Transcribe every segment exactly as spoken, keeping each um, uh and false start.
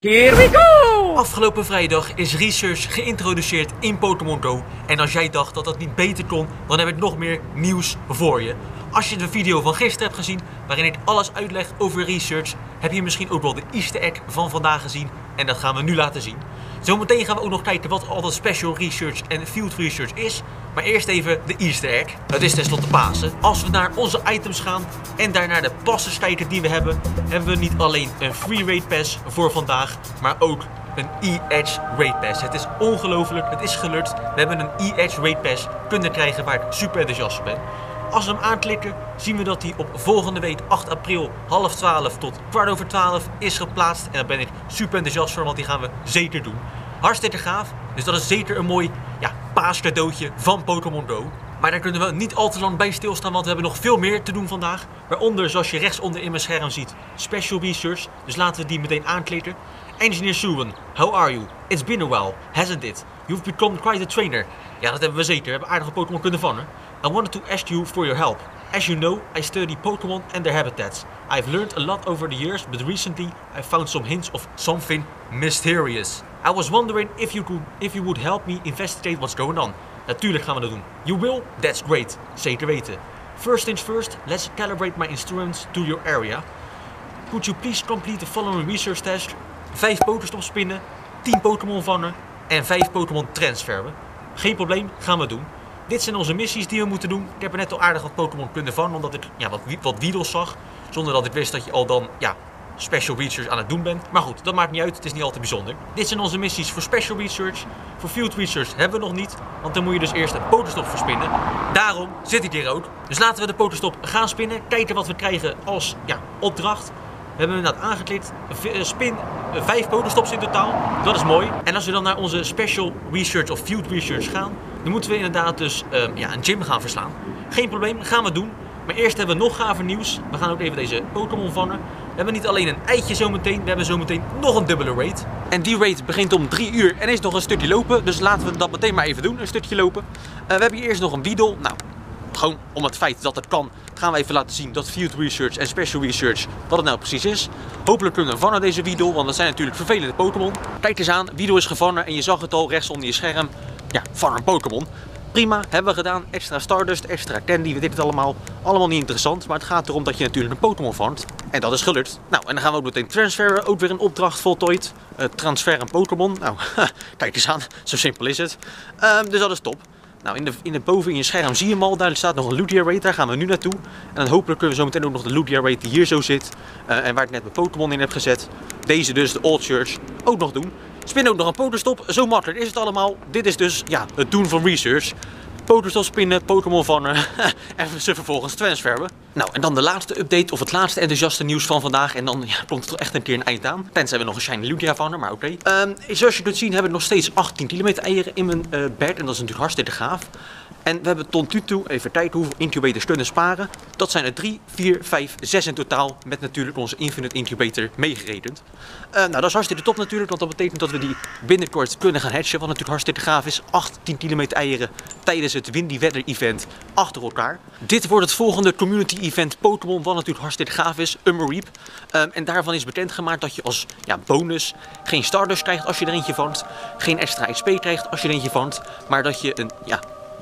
Here we go! Afgelopen vrijdag is Research geïntroduceerd in Pokémon Go. En als jij dacht dat dat niet beter kon, dan heb ik nog meer nieuws voor je. Als je de video van gisteren hebt gezien, waarin ik alles uitleg over Research, heb je misschien ook wel de Easter egg van vandaag gezien. En dat gaan we nu laten zien. Zometeen gaan we ook nog kijken wat al dat Special Research en Field Research is. Maar eerst even de Easter egg. Het is tenslotte Pasen. Als we naar onze items gaan en daar naar de passes kijken die we hebben, hebben we niet alleen een Free Raid Pass voor vandaag, maar ook een E-Edge Raid Pass. Het is ongelooflijk, het is gelukt. We hebben een E-Edge Raid Pass kunnen krijgen waar ik super enthousiast ben. Als we hem aanklikken, zien we dat hij op volgende week acht april half twaalf tot kwart over twaalf is geplaatst. En daar ben ik super enthousiast voor, want die gaan we zeker doen. Hartstikke gaaf. Dus dat is zeker een mooi ja, paascadeautje van Pokémon Go. Maar daar kunnen we niet al te lang bij stilstaan, want we hebben nog veel meer te doen vandaag. Waaronder, zoals je rechtsonder in mijn scherm ziet, Special Research. Dus laten we die meteen aanklikken. Engineer Suwon, how are you? It's been a while, hasn't it? You've become quite a trainer. Ja, dat hebben we zeker. We hebben aardige Pokémon kunnen vangen. I wanted to ask you for your help. As you know, I study Pokémon and their habitats. I've learned a lot over the years, but recently I found some hints of something mysterious. I was wondering if you could, if you would help me investigate what's going on. Natuurlijk gaan we dat doen. You will? That's great. Zeker weten. First things first, let's calibrate my instruments to your area. Could you please complete the following research test? vijf Pokéstops spinnen, tien Pokémon vangen en vijf Pokémon transferen. Geen probleem, gaan we doen. Dit zijn onze missies die we moeten doen. Ik heb er net al aardig wat Pokémon kunnen vangen, omdat ik ja, wat, wat Weedles zag. Zonder dat ik wist dat je al dan ja, Special Research aan het doen bent. Maar goed, dat maakt niet uit, het is niet altijd bijzonder. Dit zijn onze missies voor Special Research. Voor Field Research hebben we nog niet, want dan moet je dus eerst een Pokéstop verspinnen. Daarom zit ik hier ook. Dus laten we de Pokéstop gaan spinnen. Kijken wat we krijgen als ja, opdracht. We hebben inderdaad aangeklikt. Spin vijf Pokéstops in totaal. Dat is mooi. En als we dan naar onze Special Research of Field Research gaan, dan moeten we inderdaad dus um, ja, een gym gaan verslaan. Geen probleem, gaan we doen. Maar eerst hebben we nog gaver nieuws. We gaan ook even deze Pokémon vangen. We hebben niet alleen een eitje zometeen, we hebben zometeen nog een dubbele raid. En die raid begint om drie uur en is nog een stukje lopen. Dus laten we dat meteen maar even doen, een stukje lopen. Uh, we hebben hier eerst nog een Weedle. Nou, gewoon om het feit dat het kan, gaan we even laten zien dat Field Research en Special Research, wat het nou precies is. Hopelijk kunnen we vangen deze Weedle, want dat zijn natuurlijk vervelende Pokémon. Kijk eens aan, Weedle is gevangen en je zag het al rechts onder je scherm. Ja, van een Pokémon. Prima, hebben we gedaan. Extra Stardust, extra Candy, we dit allemaal. Allemaal niet interessant, maar het gaat erom dat je natuurlijk een Pokémon vangt. En dat is gelukt. Nou, en dan gaan we ook meteen transferen. Ook weer een opdracht voltooid. Uh, transfer een Pokémon. Nou, kijk eens aan. Zo simpel is het. Um, dus dat is top. Nou, in de, in de boven in je scherm zie je hem al. Daar staat nog een Lugia Raid. Daar gaan we nu naartoe. En dan hopelijk kunnen we zo meteen ook nog de Lugia Raid die hier zo zit. Uh, en waar ik net mijn Pokémon in heb gezet. Deze dus, de Old Church, ook nog doen. Spin ook nog een Pokéstop. Zo makkelijk is het allemaal. Dit is dus ja, het doen van Research. Pokéstop spinnen, Pokémon vangen en ze vervolgens transferen. Nou, en dan de laatste update of het laatste enthousiaste nieuws van vandaag. En dan ja, komt er toch echt een keer een eind aan. Tenzij we nog een shiny Lugia vangen, maar oké. Okay. Um, zoals je kunt zien hebben we nog steeds achttien kilometer eieren in mijn uh, bed. En dat is natuurlijk hartstikke gaaf. En we hebben tot nu toe, even kijken hoeveel incubators kunnen sparen. Dat zijn er drie, vier, vijf, zes in totaal. Met natuurlijk onze Infinite Incubator meegerekend. Uh, nou, dat is hartstikke top natuurlijk, want dat betekent dat we die binnenkort kunnen gaan hatchen. Wat natuurlijk hartstikke gaaf is. achttien kilometer eieren tijdens het Windy Weather Event achter elkaar. Dit wordt het volgende Community Event Pokémon, wat natuurlijk hartstikke gaaf is. Umberreap. Um, en daarvan is bekendgemaakt dat je als ja, bonus geen Stardust krijgt als je er eentje vangt. Geen extra X P krijgt als je er eentje vangt. Maar dat je een ja,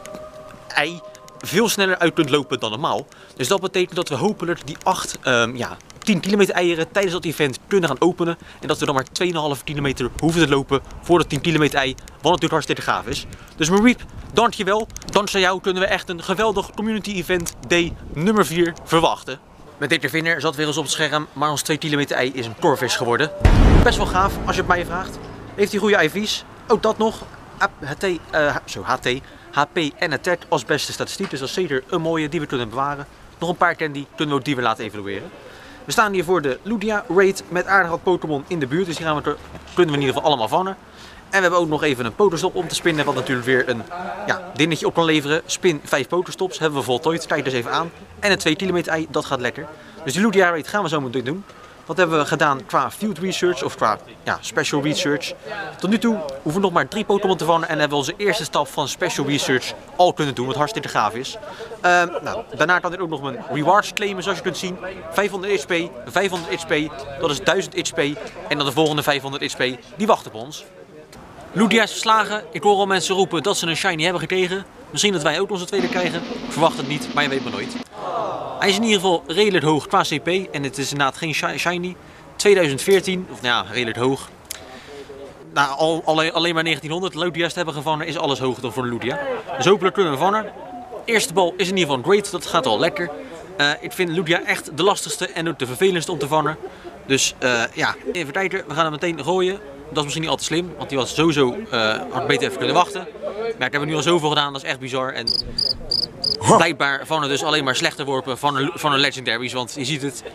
ei veel sneller uit kunt lopen dan normaal. Dus dat betekent dat we hopelijk die acht, um, ja, tien kilometer eieren tijdens dat event kunnen gaan openen. En dat we dan maar twee komma vijf kilometer hoeven te lopen voor dat tien kilometer ei. Wat natuurlijk hartstikke gaaf is. Dus Umberreap, dankjewel. Dankzij jou kunnen we echt een geweldig community event day nummer vier verwachten. Met dit vinner zat weer eens op het scherm, maar ons twee kilometer ei is een Corvus geworden. Best wel gaaf als je het mij vraagt. Heeft hij goede I V's? Ook dat nog. H T, uh, zo, H T. H P en attack als beste statistiek, dus dat is zeker een mooie die we kunnen bewaren. Nog een paar candy kunnen we ook die we laten evalueren. We staan hier voor de Lugia Raid met aardig wat Pokémon in de buurt, dus die gaan we er, kunnen we in ieder geval allemaal vangen. En we hebben ook nog even een Pokéstop om te spinnen, wat natuurlijk weer een ja, dingetje op kan leveren. Spin vijf Pokéstops, hebben we voltooid, kijk dus even aan. En een twee kilometer ei, dat gaat lekker. Dus de Lugia Raid gaan we zo meteen doen. Wat hebben we gedaan qua field research of qua ja, special research? Tot nu toe hoeven we nog maar drie Pokémon te vangen en hebben we onze eerste stap van special research al kunnen doen, wat hartstikke gaaf is. Uh, nou, daarna kan ik ook nog mijn rewards claimen, zoals je kunt zien. vijfhonderd X P, vijfhonderd X P, dat is duizend X P en dan de volgende vijfhonderd X P, die wachten op ons. Lugia is verslagen. Ik hoor al mensen roepen dat ze een shiny hebben gekregen. Misschien dat wij ook onze tweede krijgen. Ik verwacht het niet, maar je weet maar nooit. Hij is in ieder geval redelijk hoog qua C P en het is inderdaad geen shiny. tweeduizend veertien, of nou ja, redelijk hoog. Nou, al, alleen, alleen maar negentienhonderd Lugia's te hebben gevangen is alles hoger dan voor een Lugia. Dus hopelijk kunnen we vangen. Eerste bal is in ieder geval great, dat gaat al lekker. Uh, ik vind Lugia echt de lastigste en ook de vervelendste om te vangen. Dus uh, ja, even kijken, we gaan hem meteen gooien. Dat is misschien niet al te slim, want die was sowieso uh, had beter even kunnen wachten. Maar ik heb er nu al zoveel gedaan, dat is echt bizar. En blijkbaar vangen dus alleen maar slechte worpen van een, van een legendaries, want je ziet het.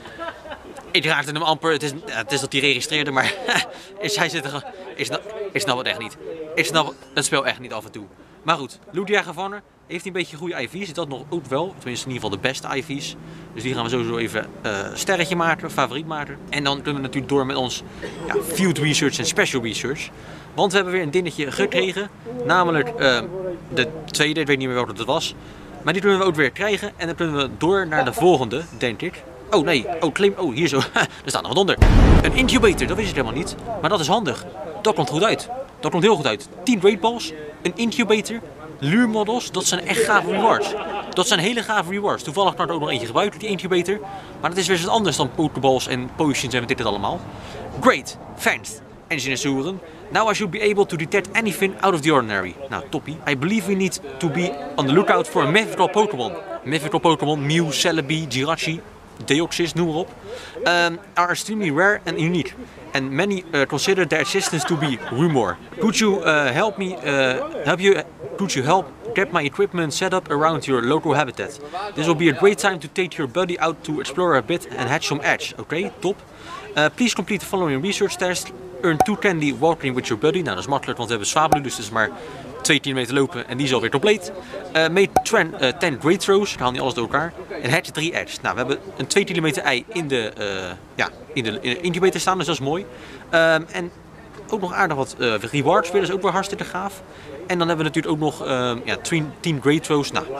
Ik raakte hem amper, het is, het is dat hij registreerde, maar is, hij zit er, ik, snap, ik snap het echt niet. Ik snap het spel echt niet af en toe. Maar goed, Lugia gevangen. Heeft hij een beetje goede I V's? Is dat nog ook wel? Tenminste in ieder geval de beste I V's. Dus die gaan we sowieso even uh, sterretje maken, favoriet maken. En dan kunnen we natuurlijk door met ons ja, field research en special research. Want we hebben weer een dingetje gekregen. Namelijk uh, de tweede, ik weet niet meer welke het was. Maar die kunnen we ook weer krijgen. En dan kunnen we door naar de volgende, denk ik. Oh nee, oh claim, oh hier zo. Er staat nog wat onder. Een incubator, dat wist ik helemaal niet. Maar dat is handig. Dat komt goed uit. Dat komt heel goed uit. tien great balls, een incubator. Luurmodels, dat zijn echt gave rewards. Dat zijn hele gave rewards. Toevallig kan ik er ook nog eentje gebruiken, die incubator. Maar dat is weer eens wat anders dan pokeballs en potions en dit het allemaal. Great, thanks, Engineer Soeren. Now I should be able to detect anything out of the ordinary. Nou, toppie. I believe we need to be on the lookout for a mythical Pokémon. Mythical Pokémon, Mew, Celebi, Jirachi, Deoxys, noem maar op. Um, are extremely rare and unique. And many uh, consider their existence to be rumor. Could you uh, help me? Uh, help you? Could you help get my equipment set up around your local habitat? This will be a great time to take your buddy out to explore a bit and hatch some edge. Oké, okay, top. Uh, please complete the following research test. Earn two candy walking with your buddy. Nou, dat is makkelijk, want we hebben Swablu, dus het is maar twee kilometer lopen en die is alweer compleet. Uh, Made uh, ten great throws, ik haal niet alles door elkaar. En hatch drie edge. Nou, we hebben een twee kilometer ei in de, uh, ja, in, de, in de incubator staan, dus dat is mooi. Um, en ook nog aardig wat uh, rewards weer, dat is ook weer hartstikke gaaf. En dan hebben we natuurlijk ook nog um, ja, tien great throws. Nou,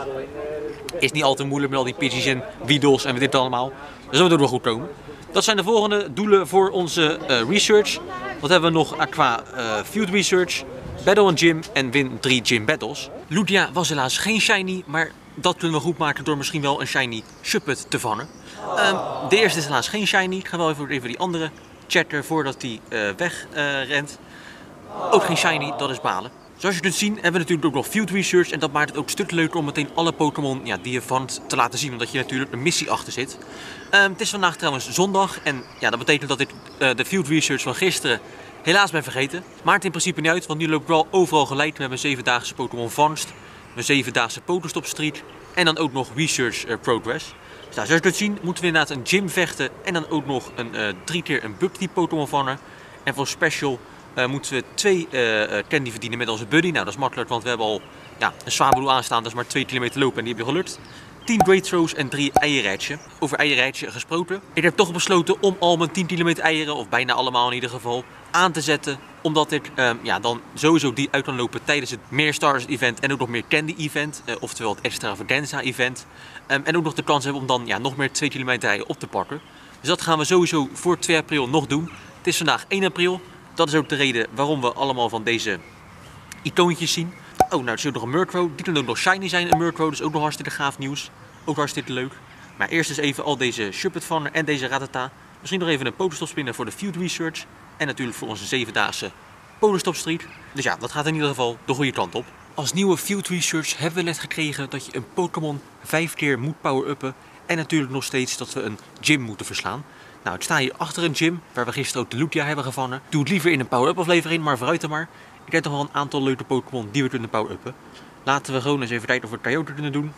is niet al te moeilijk met al die Pidgeys en Weedles en dit allemaal. Dus dat moet ook wel goed komen. Dat zijn de volgende doelen voor onze uh, research. Wat hebben we nog qua uh, field research? Battle en gym en win drie gym battles. Lugia was helaas geen shiny, maar dat kunnen we goed maken door misschien wel een shiny Shuppet te vangen. Um, de eerste is helaas geen shiny. Ik ga wel even, even die andere checken voordat die uh, weg uh, rent. Ook geen shiny, dat is balen. Zoals je kunt zien hebben we natuurlijk ook nog field research en dat maakt het ook een stuk leuker om meteen alle Pokémon ja, die je vangt te laten zien, omdat je natuurlijk een missie achter zit. Um, het is vandaag trouwens zondag en ja, dat betekent dat ik uh, de field research van gisteren helaas ben vergeten. Maakt in principe niet uit, want nu loop ik wel overal gelijk met mijn zevendaagse Pokémon vangst, mijn zevendaagse Pokestop Street en dan ook nog research uh, progress. Dus nou, zoals je kunt zien moeten we inderdaad een gym vechten en dan ook nog een, uh, drie keer een bug-type Pokémon vangen. En voor special Uh, moeten we twee uh, candy verdienen met onze buddy. Nou, dat is makkelijk, want we hebben al ja, een Swablu aanstaan. Dat is maar twee kilometer lopen en die heb je gelukt. tien great throws en drie eierrijtje. Over eierrijtje gesproken. Ik heb toch besloten om al mijn tien kilometer eieren, of bijna allemaal in ieder geval, aan te zetten. Omdat ik um, ja, dan sowieso die uit kan lopen tijdens het meer Stars event en ook nog meer candy event. Uh, oftewel het extravaganza event. Um, en ook nog de kans hebben om dan ja, nog meer twee kilometer eieren op te pakken. Dus dat gaan we sowieso voor twee april nog doen. Het is vandaag één april. Dat is ook de reden waarom we allemaal van deze icoontjes zien. Oh, nou, er is ook nog een Murkrow. Die kan ook nog shiny zijn, een Murkrow. Dus ook nog hartstikke gaaf nieuws. Ook hartstikke leuk. Maar eerst eens even al deze Shuppet vangen en deze Rattata. Misschien nog even een Pokestop spinnen voor de field research. En natuurlijk voor onze zevendaagse Pokestop Street. Dus ja, dat gaat in ieder geval de goede kant op. Als nieuwe field research hebben we net gekregen dat je een Pokémon vijf keer moet power-uppen. En natuurlijk nog steeds dat we een gym moeten verslaan. Nou, ik sta hier achter een gym, waar we gisteren ook de Lugia hebben gevangen. Doe het liever in een power-up aflevering, maar vooruit er maar. Ik heb toch wel een aantal leuke Pokémon die we kunnen power-uppen. Laten we gewoon eens even kijken of we Coyote kunnen doen.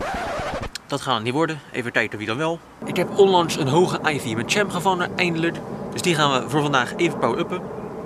Dat gaat het niet worden. Even kijken wie dan wel. Ik heb onlangs een hoge I V met Champ gevangen, eindelijk. Dus die gaan we voor vandaag even power-uppen.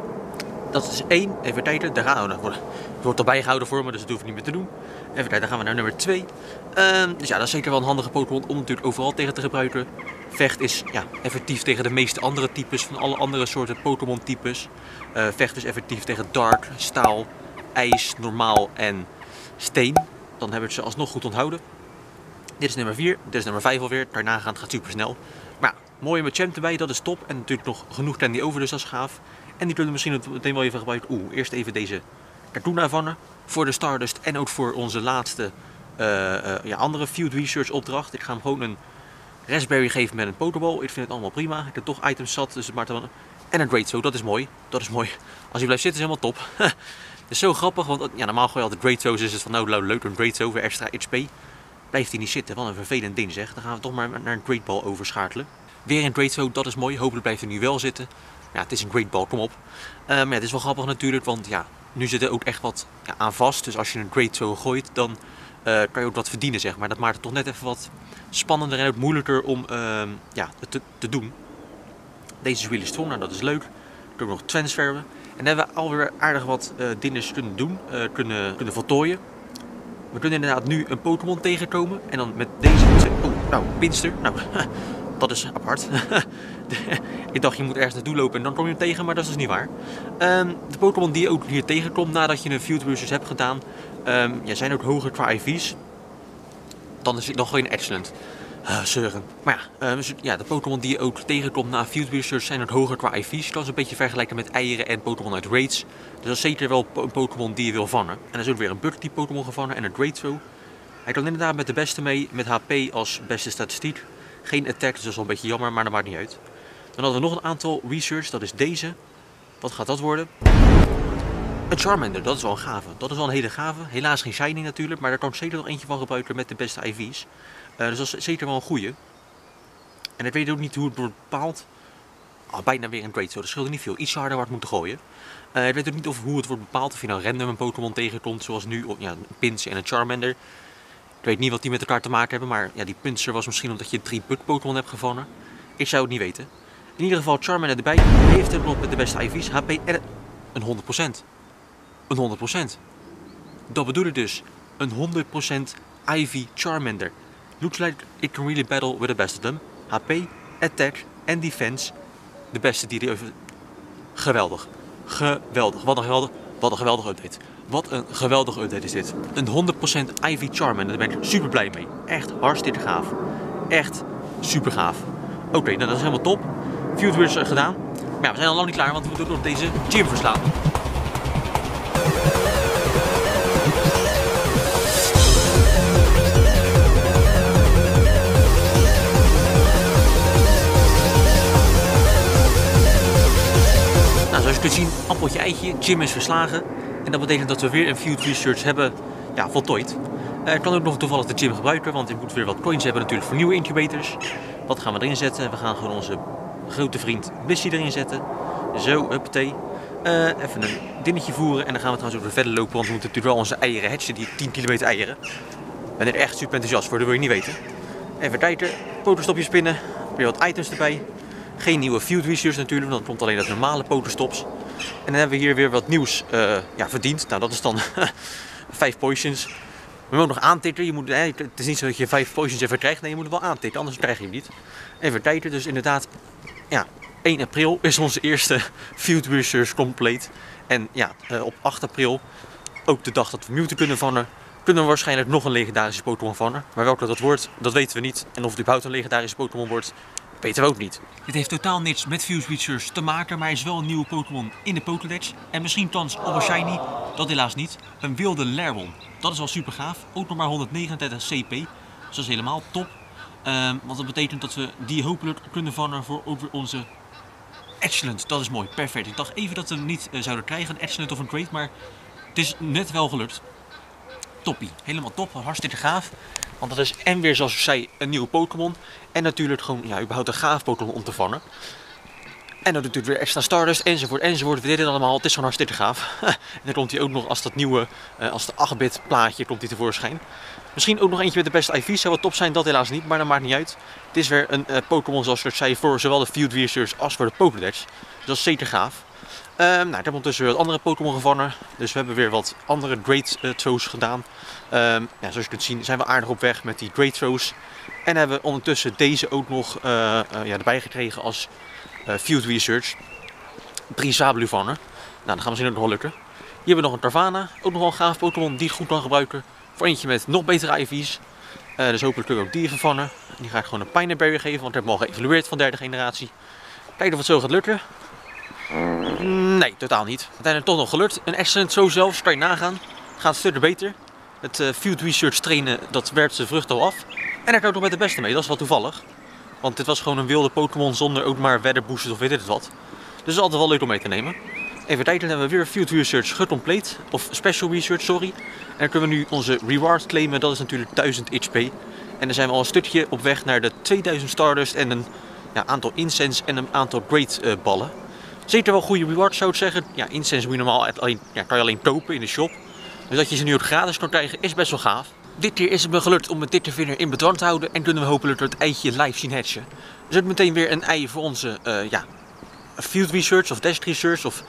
Dat is één. Even kijken. Daar gaan we. Het wordt erbij gehouden voor me, dus dat hoef ik niet meer te doen. Even kijken, dan gaan we naar nummer twee. Uh, dus ja, dat is zeker wel een handige Pokémon om natuurlijk overal tegen te gebruiken. Vecht is ja, effectief tegen de meeste andere types van alle andere soorten Pokémon types. Uh, vecht is effectief tegen dark, staal, ijs, normaal en steen. Dan hebben we ze alsnog goed onthouden. Dit is nummer vier, dit is nummer vijf alweer. Daarna gaat het super snel. Maar ja, mooi met champ erbij, dat is top. En natuurlijk nog genoeg Candy over, dus dat is gaaf. En die kunnen we misschien meteen wel even gebruiken. Oeh, eerst even deze Cartoona vangen. Voor de Stardust en ook voor onze laatste uh, uh, ja, andere Field Research opdracht. Ik ga hem gewoon een Raspberry geven met een Pokéball. Ik vind het allemaal prima. Ik heb toch items zat, dus het maakt dan... En een Great Zo, dat is mooi. Dat is mooi. Als hij blijft zitten is helemaal top. Het is zo grappig, want ja, normaal gooi je altijd Great Zo's. Dus het is van nou leuk een Great Zo voor extra H P. Blijft hij niet zitten, wat een vervelend ding zeg. Dan gaan we toch maar naar een Great Ball overschakelen. Weer een Great Zo, dat is mooi. Hopelijk blijft hij nu wel zitten. Ja, het is een Great Ball, kom op. Um, ja, het is wel grappig natuurlijk, want ja, nu zit er ook echt wat ja, aan vast. Dus als je een Great Zo gooit, dan uh, kan je ook wat verdienen zeg maar. Dat maakt het toch net even wat spannender en ook moeilijker om uh, ja, het te, te doen. Deze is really strong, nou dat is leuk. Dan kunnen we nog transferen. En dan hebben we alweer aardig wat uh, dingen kunnen doen, uh, kunnen, kunnen voltooien. We kunnen inderdaad nu een Pokémon tegenkomen. En dan met deze... Oh, nou, Pinsir. Nou, dat is apart. Ik dacht je moet ergens naartoe lopen en dan kom je hem tegen, maar dat is dus niet waar. Um, de Pokémon die je ook hier tegenkomt nadat je een Field Research hebt gedaan, um, ja, zijn ook hoger qua I V's. Dan is het nog gewoon excellent. Uh, zeuren. Maar ja, uh, dus, ja, de Pokémon die je ook tegenkomt na Field Research zijn ook hoger qua I V's. Dat is een beetje vergelijken met eieren en Pokémon uit raids. Dus dat is zeker wel een Pokémon die je wil vangen. En er is ook weer een Bug type Pokémon gevangen en een Great Zo. Hij kan inderdaad met de beste mee, met H P als beste statistiek. Geen attack, dus dat is wel een beetje jammer, maar dat maakt niet uit. Dan hadden we nog een aantal research, dat is deze. Wat gaat dat worden? Een Charmander, dat is wel een gave. Dat is wel een hele gave. Helaas geen shiny natuurlijk, maar daar kan ik zeker nog eentje van gebruiken met de beste I V's. Uh, dus dat is zeker wel een goeie. En ik weet ook niet hoe het wordt bepaald. Oh, bijna weer een Great Zo, dat scheelt niet veel. Iets harder hard moeten gooien. Uh, ik weet ook niet of, hoe het wordt bepaald. Of je nou random een Pokémon tegenkomt, zoals nu ja, een Pinsir en een Charmander. Ik weet niet wat die met elkaar te maken hebben, maar ja, die Pinsir was misschien omdat je drie Bug Pokémon hebt gevangen. Ik zou het niet weten. In ieder geval Charmander erbij. Heeft het nog met de beste I V's. H P en een honderd procent. Een honderd procent. Dat bedoel ik dus. Een honderd procent I V Charmander. Looks like it can really battle with the best of them. H P, attack en defense. De beste die er even... Geweldig. Geweldig. Wat een geweldig... Wat een geweldige update. Wat een geweldige update is dit. Een honderd procent I V Charmander. Daar ben ik super blij mee. Echt hartstikke gaaf. Echt super gaaf. Oké, okay, nou dat is helemaal top. Field Research gedaan. Maar ja, we zijn al lang niet klaar, want we moeten nog deze gym verslaan. Nou, zoals je kunt zien, appeltje eitje, gym is verslagen. En dat betekent dat we weer een Field Research hebben ja, voltooid. Uh, ik kan ook nog toevallig de gym gebruiken, want ik moet weer wat coins hebben natuurlijk voor nieuwe incubators. Wat gaan we erin zetten? We gaan gewoon onze grote vriend Blissey erin zetten. Zo, huppatee. Uh, even een dingetje voeren en dan gaan we trouwens ook weer verder lopen, want we moeten natuurlijk wel onze eieren hatchen, die tien kilometer eieren. Ik ben er echt super enthousiast voor, dat wil je niet weten. Even kijken, potostopjes spinnen, weer wat items erbij. Geen nieuwe Field Research natuurlijk, want dan komt alleen dat normale potostops. En dan hebben we hier weer wat nieuws uh, ja, verdiend. Nou, dat is dan vijf potions. We moeten nog aantikken. Je moet, eh, het is niet zo dat je vijf potions even krijgt. Nee, je moet het wel aantikken, anders krijg je hem niet. Even kijken, dus inderdaad, ja, één april is onze eerste Field Research compleet. En ja, uh, op acht april, ook de dag dat we Mewtwo kunnen vangen, kunnen we waarschijnlijk nog een legendarische Pokémon vangen. Maar welke dat wordt, dat weten we niet. En of het überhaupt een legendarische Pokémon wordt, weten we ook niet. Dit heeft totaal niks met Field Research te maken, maar hij is wel een nieuwe Pokémon in de Pokédex. En misschien kans op een shiny, dat helaas niet. Een wilde Lairbon. Dat is wel super gaaf. Ook nog maar honderdnegenendertig C P. Dus dat is helemaal top. Um, want dat betekent dat we die hopelijk kunnen vangen voor ook weer onze Excellent. Dat is mooi. Perfect. Ik dacht even dat we hem niet uh, zouden krijgen, een Excellent of een Great, maar het is net wel gelukt. Toppie. Helemaal top. Hartstikke gaaf. Want dat is en weer, zoals ik zei, een nieuwe Pokémon. En natuurlijk gewoon, ja, überhaupt een gaaf Pokémon om te vangen. En dan natuurlijk weer extra Stardust, enzovoort, enzovoort. We deden het allemaal. Het is gewoon hartstikke gaaf. En dan komt hij ook nog als dat nieuwe, uh, als de acht bit plaatje, komt hij tevoorschijn. Misschien ook nog eentje met de beste I V's. Zou wat top zijn, dat helaas niet, maar dat maakt niet uit. Het is weer een uh, Pokémon, zoals ik zei, voor zowel de Field Research als voor de Pokédex. Dus dat is zeker gaaf. nou, ik heb ondertussen wat andere Pokémon gevangen. Dus we hebben weer wat andere Great uh, Throws gedaan. Um, ja, zoals je kunt zien zijn we aardig op weg met die Great Throws. En hebben we ondertussen deze ook nog uh, uh, ja, erbij gekregen als uh, Field Research. Drie Sablu vangen. Nou, dat gaan we zien ook nog wel lukken. Hier hebben we nog een Tarvana. Ook nog wel een gaaf Pokémon die het goed kan gebruiken. Voor eentje met nog betere I V's. Uh, dus hopelijk kunnen we ook die vervangen. Die ga ik gewoon een Pineberry geven, want ik heb hem al geëvalueerd van derde generatie. Kijken of het zo gaat lukken. Nee, totaal niet. Uiteindelijk toch nog gelukt. Een excellent zo zelfs, kan je nagaan. Gaat een stuk beter. Het uh, Field Research trainen, dat werpt zijn vrucht al af. En daar kan ik nog met de beste mee, dat is wel toevallig. Want dit was gewoon een wilde Pokémon zonder ook maar weather boosters of weet ik het wat. Dus dat is altijd wel leuk om mee te nemen. Even kijken, dan hebben we weer Field Research gecomplete. Of Special Research, sorry. En dan kunnen we nu onze reward claimen, dat is natuurlijk duizend H P. En dan zijn we al een stukje op weg naar de tweeduizend Stardust en een ja, aantal incense en een aantal Great uh, ballen. Zeker wel goede rewards zou ik zeggen. Ja, incense moet je normaal alleen, ja, kan je alleen kopen in de shop. Dus dat je ze nu ook gratis kan krijgen is best wel gaaf. Dit keer is het me gelukt om mijn Dittervinner in bedwang te houden en kunnen we hopelijk het eitje live zien hatchen. Dus het meteen weer een ei voor onze uh, ja, Field Research of Desk Research of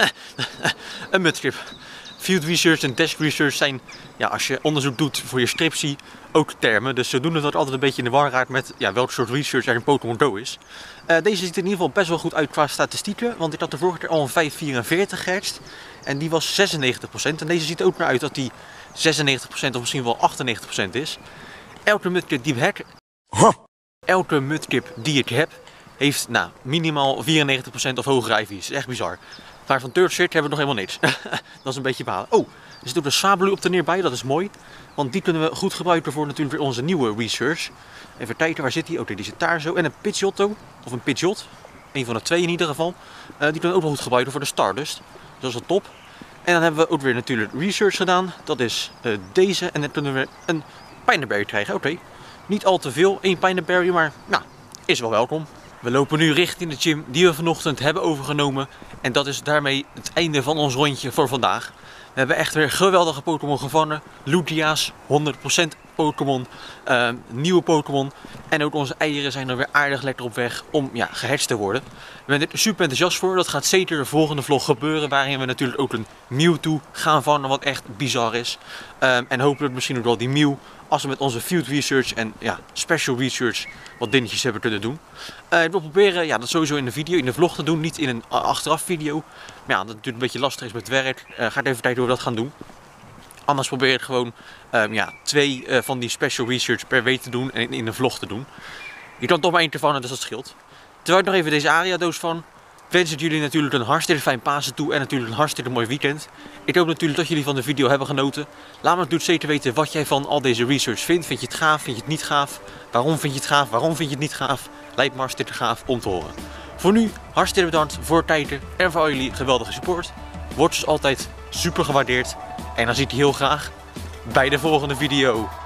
een mudstrip. Field Research en Desk Research zijn, ja, als je onderzoek doet voor je stripsie, ook termen. Dus zodoende dat altijd een beetje in de war raakt met ja, welk soort research er in Pokémon Go is. Uh, deze ziet er in ieder geval best wel goed uit qua statistieken. Want ik had de vorige keer al een vijf vierenveertig gehatcht. En die was zesennegentig procent. En deze ziet er ook naar uit dat die zesennegentig procent of misschien wel achtennegentig procent is. Elke mudkip die, heb, huh. Elke mudkip die ik heb, heeft nou, minimaal vierennegentig procent of hogere I V's. Echt bizar. Maar van Third Search hebben we nog helemaal niks. Dat is een beetje balen. Oh, er zit ook een Sablu op de neerbij, dat is mooi. Want die kunnen we goed gebruiken voor natuurlijk weer onze nieuwe research. Even kijken, waar zit die? Oké, die zit daar zo. En een Pidgeotto, of een Pidgeot. Een van de twee in ieder geval. Uh, die kunnen we ook wel goed gebruiken voor de Stardust. Dus dat is wel top. En dan hebben we ook weer natuurlijk research gedaan. Dat is uh, deze. En dan kunnen we een Pineberry krijgen. Oké, niet al te veel. Eén Pineberry, maar nou, is wel welkom. We lopen nu richting de gym die we vanochtend hebben overgenomen. En dat is daarmee het einde van ons rondje voor vandaag. We hebben echt weer geweldige Pokémon gevangen. Lugia's, honderd procent Pokémon, uh, nieuwe Pokémon. En ook onze eieren zijn er weer aardig lekker op weg om ja, gehatcht te worden. We zijn er super enthousiast voor. Dat gaat zeker de volgende vlog gebeuren. Waarin we natuurlijk ook een Mewtwo gaan vangen, wat echt bizar is. Um, en hopelijk misschien ook wel die Mew. Als we met onze Field Research en ja, Special Research wat dingetjes hebben kunnen doen. Uh, ik wil proberen ja, dat sowieso in de video, in de vlog te doen, niet in een achteraf video. Maar ja, dat natuurlijk een beetje lastig is met werk. Uh, ga ik even kijken hoe we dat gaan doen. Anders probeer ik gewoon um, ja, twee uh, van die Special Research per week te doen en in een vlog te doen. Je kan toch maar één keer vangen, dus dat scheelt. Terwijl ik nog even deze Aria doos van. Wens ik jullie natuurlijk een hartstikke fijn Pasen toe en natuurlijk een hartstikke mooi weekend. Ik hoop natuurlijk dat jullie van de video hebben genoten. Laat me natuurlijk zeker weten wat jij van al deze research vindt. Vind je het gaaf? Vind je het niet gaaf? Waarom vind je het gaaf? Waarom vind je het niet gaaf? Lijkt me hartstikke gaaf om te horen. Voor nu, hartstikke bedankt voor het kijken en voor al jullie geweldige support. Wordt dus altijd super gewaardeerd. En dan zie ik je heel graag bij de volgende video.